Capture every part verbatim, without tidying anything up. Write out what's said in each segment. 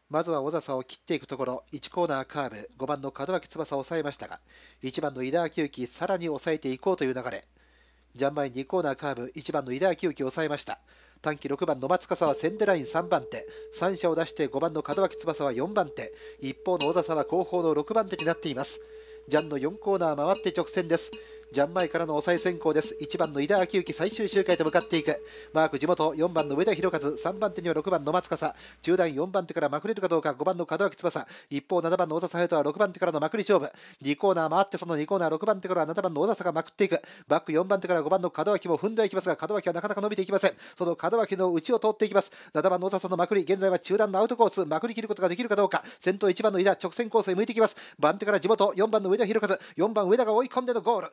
まずは小笹を切っていくところ、いちコーナーカーブ、ごばんの門脇翼を抑えましたが、いちばんの井田明之、さらに抑えていこうという流れ。ジャンマイにコーナーカーブ、いちばんの井田明之を抑えました。短期ろくばんの松笠はセンデラインさんばん手、さん者を出してごばんの門脇翼はよんばん手、一方の小笹は後方のろくばん手になっています。ジャンのよんコーナー回って直線です。ジャン前からの抑え先行です。いちばんの井田明之、最終周回と向かっていく。マーク地元よんばんの上田博和、さんばん手にはろくばんの松笠、中段よんばん手からまくれるかどうか、ごばんの門脇翼、一方ななばんの小笹隼人はろくばん手からのまくり勝負。にコーナー回ってそのにコーナーろくばん手からはななばんの小笹がまくっていく。バックよんばん手からごばんの門脇も踏んでいきますが、門脇はなかなか伸びていきません。その門脇の内を通っていきます。ななばんの小笹のまくり、現在は中段のアウトコース、まくり切ることができるかどうか。先頭いちばんの井田、直線コースへ向いていきます。番手から地元よんばんの上田博和、よんばん上田が追い込んでのゴール。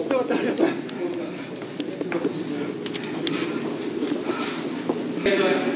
ありがとうございます。